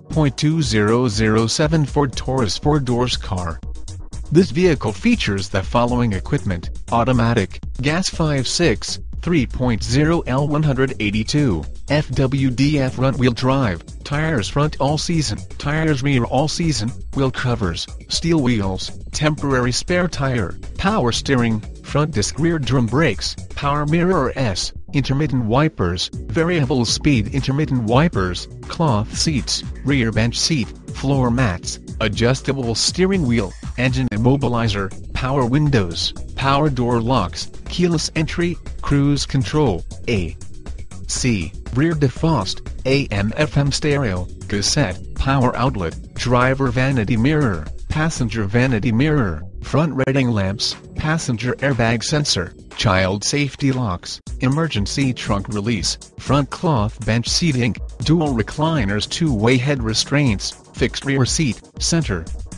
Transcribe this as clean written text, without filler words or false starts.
2007 Ford Taurus 4-doors car. This vehicle features the following equipment: automatic, gas 5.6, 3.0 L182, FWD front-wheel drive, tires front all-season, tires rear all-season, wheel covers, steel wheels, temporary spare tire, power steering, front disc rear drum brakes, power mirrors, intermittent wipers, variable speed intermittent wipers, cloth seats, rear bench seat, floor mats, adjustable steering wheel, engine immobilizer, power windows, power door locks, keyless entry, cruise control, AC, rear defrost, AM/FM stereo, cassette, power outlet, driver vanity mirror, passenger vanity mirror, front reading lamps, passenger airbag sensor, child safety locks, emergency trunk release, front cloth bench seating, dual recliners, two-way head restraints, fixed rear seat, center